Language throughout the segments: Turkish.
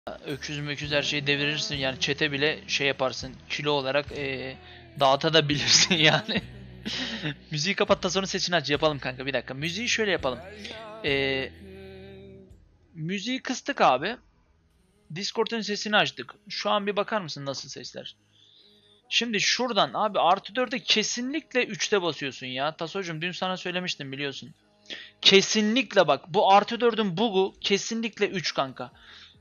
öküz müküz her şeyi devirirsin yani çete bile şey yaparsın kilo olarak dağıtabilirsin yani. Müziği kapat da sonra sesini aç yapalım kanka bir dakika. Müziği şöyle yapalım. Eee müziği kıstık abi. Discord'un sesini açtık. Şu an bir bakar mısın nasıl sesler? Şimdi şuradan abi artı 4'e kesinlikle 3'te basıyorsun ya. Tasocuğum dün sana söylemiştim biliyorsun. Kesinlikle bak bu artı 4'ün bug'u kesinlikle 3 kanka.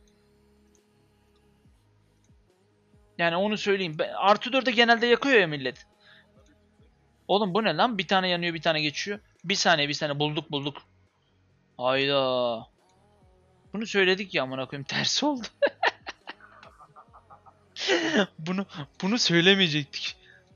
Yani onu söyleyeyim. Artı 4'e genelde yakıyor ya millet. Oğlum bu ne lan? Bir tane yanıyor bir tane geçiyor. Bir saniye bulduk. Hayda. Bunu söyledik ya amına koyayım tersi oldu. bunu bunu söylemeyecektik.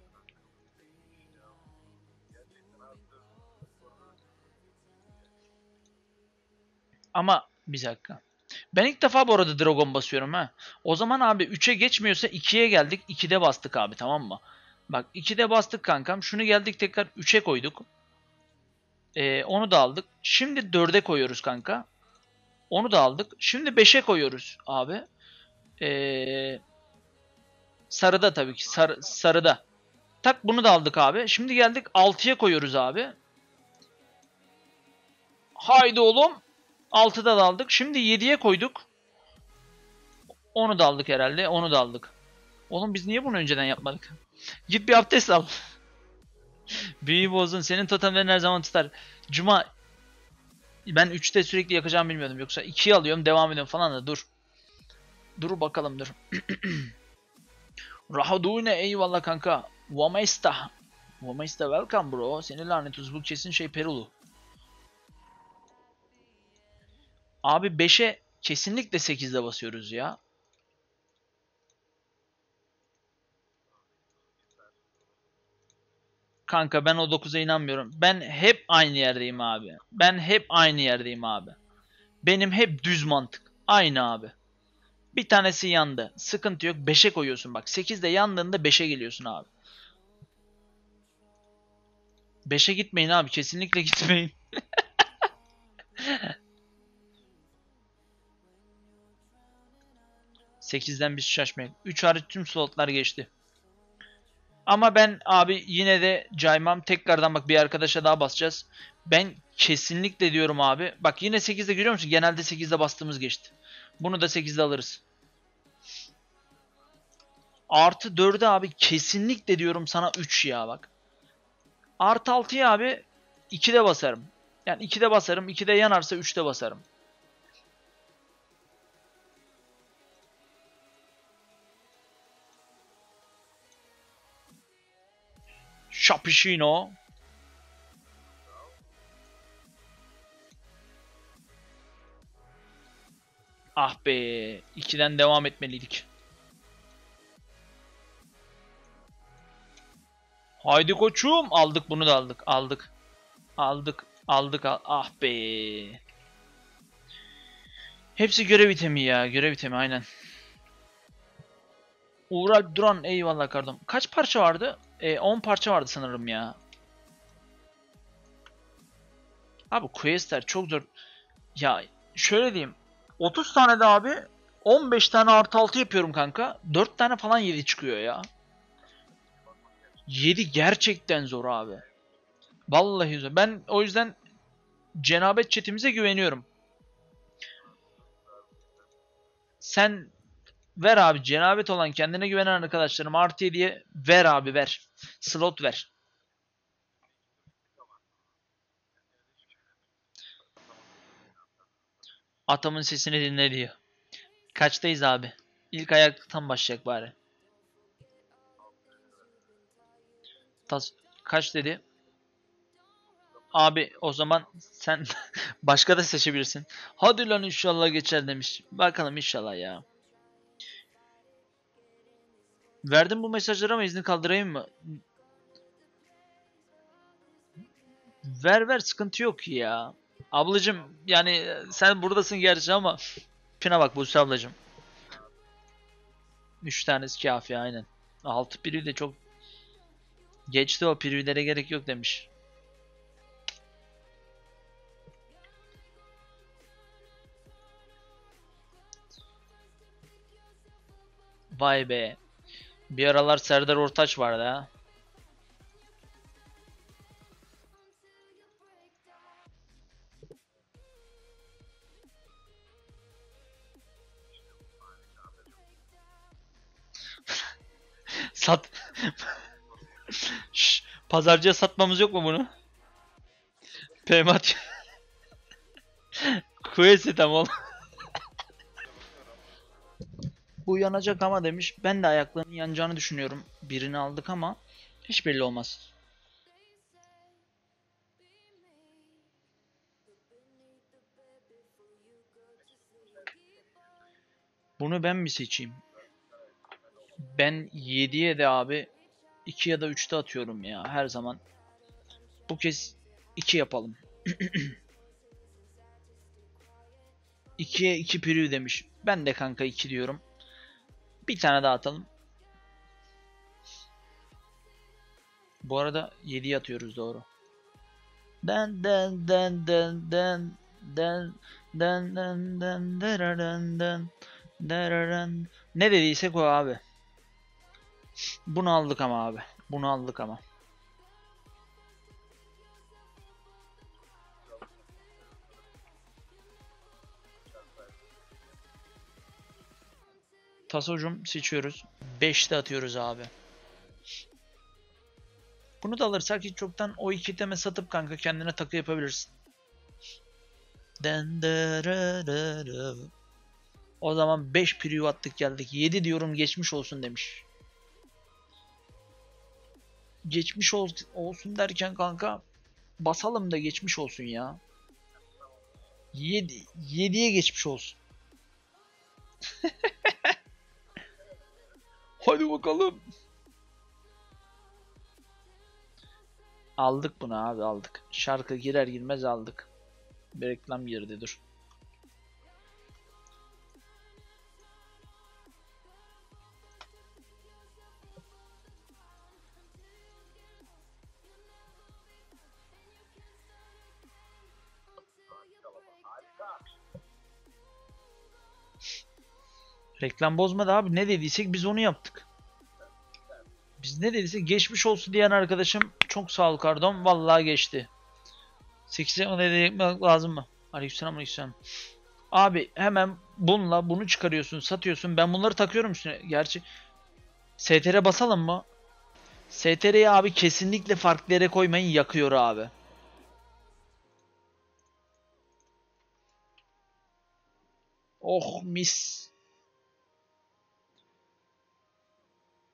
Ama bir dakika. Ben ilk defa bu arada Dragon basıyorum ha. O zaman abi 3'e geçmiyorsa 2'ye geldik. 2'de bastık abi tamam mı? Bak 2'de bastık kankam. Şunu geldik tekrar 3'e koyduk. Onu da aldık. Şimdi 4'e koyuyoruz kanka. Onu da aldık. Şimdi 5'e koyuyoruz abi. Ee, sarıda tabii ki. Sarıda. Tak bunu da aldık abi. Şimdi geldik 6'ya koyuyoruz abi. Haydi oğlum. 6'da da aldık. Şimdi 7'ye koyduk. Onu da aldık herhalde. Onu da aldık. Oğlum biz niye bunu önceden yapmadık? Git bir abdest al. Büyü bozdun. Senin totemlerin her zaman tutar. Cuma ben 3'te sürekli yakacağımı bilmiyordum. Yoksa 2'yi alıyorum devam ediyorum falan da dur. Dur bakalım dur. Rahadune eyvallah kanka. Vamaista. Vamaista welcome bro. Seni lanet bu kesin şey Perulu. Abi 5'e kesinlikle 8'de basıyoruz ya. Kanka ben o 9'a inanmıyorum. Ben hep aynı yerdeyim abi. Ben hep aynı yerdeyim abi. Benim hep düz mantık. Aynı abi. Bir tanesi yandı. Sıkıntı yok. 5'e koyuyorsun bak. 8'de yandığında 5'e geliyorsun abi. 5'e gitmeyin abi. Kesinlikle gitmeyin. 8'den bir şaşmayın. 3 hariç tüm slotlar geçti. Ama ben abi yine de caymam. Tekrardan bak bir arkadaşa daha basacağız. Ben kesinlikle diyorum abi. Bak yine 8'de görüyor musun? Genelde 8'de bastığımız geçti. Bunu da 8'de alırız. Artı 4'e abi kesinlikle diyorum sana 3 ya bak. Artı 6'ya abi 2'de basarım. Yani 2'de basarım. 2'de yanarsa 3'te basarım. Şapişino. Ah be. 2'den devam etmeliydik. Haydi koçum. Aldık bunu da aldık. Aldık. Aldık. Aldık. Ah be. Hepsi görev itemi ya. Görev itemi aynen. Uğur Duran eyvallah kardeşim. Kaç parça vardı? 10 parça vardı sanırım ya. Abi questler çok zor. Ya şöyle diyeyim. 30 tane de abi 15 tane artı 6 yapıyorum kanka. 4 tane falan 7 çıkıyor ya. 7 gerçekten zor abi. Vallahi zor. Ben o yüzden cenabet chatimize güveniyorum. Sen ver abi cenabet olan kendine güvenen arkadaşlarım artı 7'ye ver abi ver. Slot ver. Atamın sesini dinle diyor. Kaçtayız abi? İlk ayaktan başlayacak bari. Tas kaç dedi? Abi o zaman sen başka da seçebilirsin. Hadi lan inşallah geçer demiş. Bakalım inşallah ya. Verdim bu mesajları ama izni kaldırayım mı? Ver ver sıkıntı yok ya. Ablacım yani sen buradasın gerçi ama şuna bak Buse ablacım. 3 tanesi kafi aynen. 6 privi de çok geçti o privilere gerek yok demiş. Vay be. Bir aralar Serdar Ortaç vardı ha. Sat. Şş, pazarcıya satmamız yok mu bunu? Pemat. Kuvesi tamam. Bu yanacak ama demiş. Ben de ayaklarının yanacağını düşünüyorum. Birini aldık ama hiç belli olmaz. Bunu ben mi seçeyim? Ben 7'ye de abi 2 ya da 3'te atıyorum ya her zaman. Bu kez 2 yapalım. 2'ye 2 pürü demiş. Ben de kanka 2 diyorum. Bir tane daha atalım. Bu arada 7'ye atıyoruz doğru. Den den den den den den den den den den den den. Ne dediysek o abi. Bunu aldık ama abi. Bunu aldık ama. Tasocum seçiyoruz. 5'te atıyoruz abi. Bunu da alırsak hiç çoktan o iki teme satıp kanka kendine takı yapabilirsin. O zaman 5 preview attık geldik. 7 diyorum geçmiş olsun demiş. Geçmiş olsun derken kanka basalım da geçmiş olsun ya. 7'ye geçmiş olsun. Hadi bakalım. Aldık bunu abi aldık. Şarkı girer girmez aldık. Bir reklam girdi dur. Reklam bozmadı abi. Ne dediysek biz onu yaptık. Biz ne dediysek geçmiş olsun diyen arkadaşım çok sağ ol Kardon. Vallahi geçti. 8'e ne demek lazım mı? Aleykümselam aleykümselam. Abi hemen bununla bunu çıkarıyorsun, satıyorsun. Ben bunları takıyorum üstüne. Gerçi STR basalım mı? STR'yi abi kesinlikle farklı yere koymayın, yakıyor abi. Oh mis.